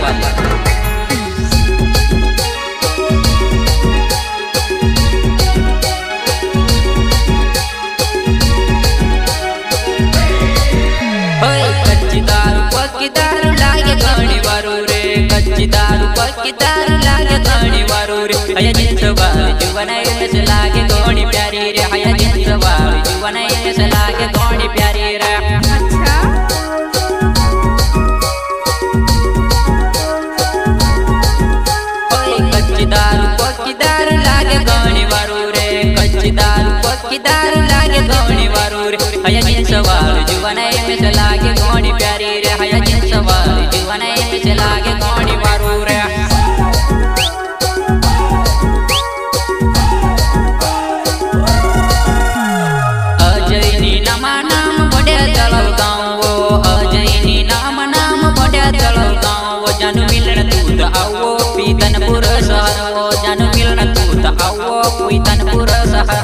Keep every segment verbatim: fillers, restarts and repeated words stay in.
कच्ची दारू पक्की दारू लागे घणी वारू रे, कच्ची दारू पक्की दारू लागे घणी वारू रे। हया जिंस वाली जुवन में से लागे घणी प्यारी रे, हया जिंस वाली जुवन में से लागे घणी प्यारी रे। अच्छा कच्ची दारू पक्की दारू लागे घणी वारू रे, कच्ची दारू पक्की दारू लागे घणी वारू रे। हया जिंस वाली जुवन में से लागे घणी प्यारी रे, हया जिंस वाली जुवन में से लागे घणी वारू रे। अजयनी नामा नाम बढ़िया चलो गाँव, अजयनी नाम नाम बढ़िया चलो गाँव। जानू मिलन तू आओ पीतनपुर शहर, जानू मिलन तू आओ पीतनपुर शहर।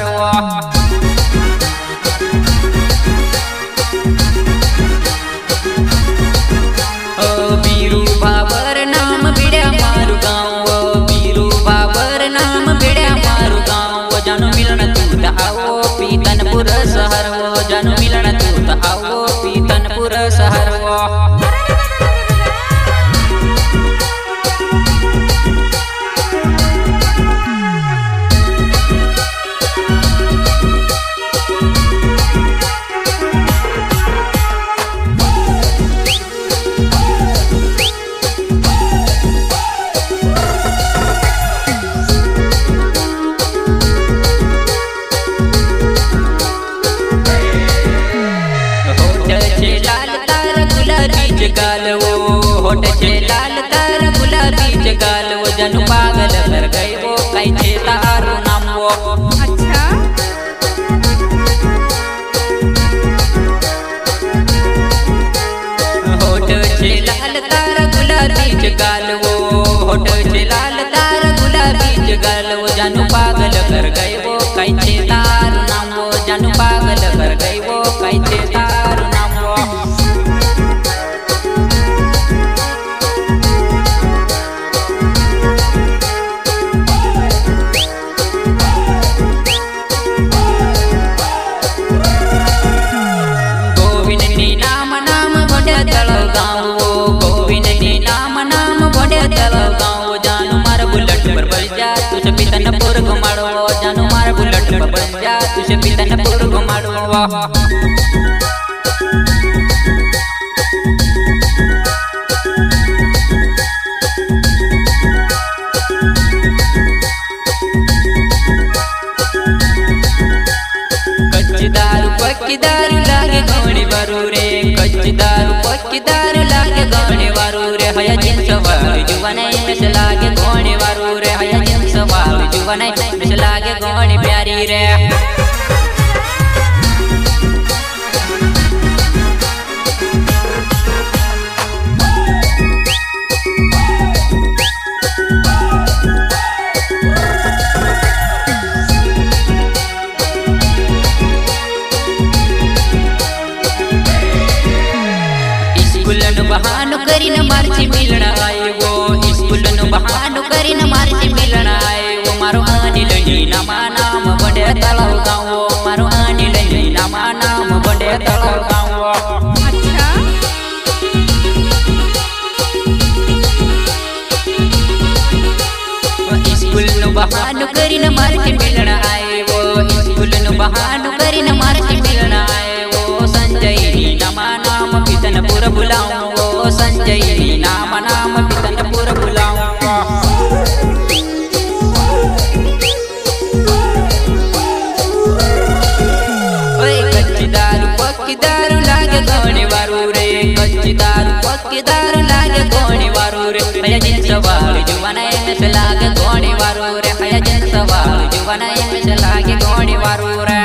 बीरू बाबर नाम बिड़िया मारू गाँव, बीरू बाबर नाम बिड़िया मारू गाँव। जानू मिलन तू आओ पीतनपुर शहर, जानू मिलन तू आओ पीतनपुर शहर। गाल वो होठ छे लाल तार गुलाबी गाल वो। जानू पागल कर गई वो कई छे तारू नाम वो। अच्छा होठ छे लाल तार गुलाबी गाल वो, होठ छे लाल तार गुलाबी गाल वो। जानू पागल कर गई वो कई छे तारू नाम वो, जानू पागल कर गई वो कई छे तारू नाम वो। जानू मार बुलेट पर बल जा तुझे पीतनपुर घुमाड़ो, जानू मार बुलेट पर बल जा तुझे पीतनपुर घुमाड़ो। कच्ची दारू पक्की दारू लागे घणी वारू रे, कच्ची दारू पक्की दारू लागे घणी वारू रे। हया जिंस वाली जुवन में से लागे घणी वारू रे, हया जिंस वाली जुवन में से लागे घणी प्यारी रे। बहानो करी न मारची मिलन आए वो, स्कूल नु बहानो करी न मारची मिलन आए वो। मारो अनिल ही नामा नाम बढ़े तलाव गाँव, मारो अनिल ही नामा नाम बढ़े तलाव गाँव। अच्छा स्कूल नु बहानो करी न मारची मिलन आए वो, स्कूल नु बहानो करी न मारची मिलन आए वो। संजय ही नामा नाम पीतनपुर बुलाऊं, संजय नाम नाम पीतनपुर बुलाऊं। कच्ची दारू पक्की दारू लागे घणी वारू रे, कच्ची दारू पक्की दारू लागे घणी वारू रे। हया जिंस वाली जुवन में से लागे घणी वारू रे, हया जिंस वाली जुवन में से लागे घणी वारू रे।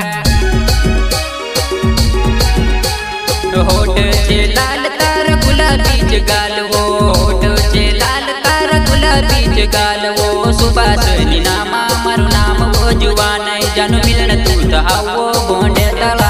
होठ छे लाल तार गुलाबी गाल वो, होठ छे लाल तार गुलाबी गाल वो। सुभाषनी नामा मारू नाम वो जुवान, जानू मिलन तू आओ गोंडे तला।